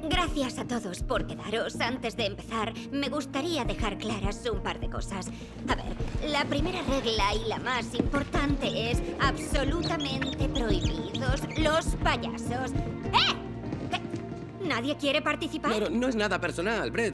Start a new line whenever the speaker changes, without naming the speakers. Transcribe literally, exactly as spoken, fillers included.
Gracias a todos por quedaros. Antes de empezar, me gustaría dejar claras un par de cosas. A ver, la primera regla y la más importante es absolutamente prohibidos los payasos. ¡Eh! ¿Qué? ¿Nadie quiere participar?
Claro, no es nada personal, Brett.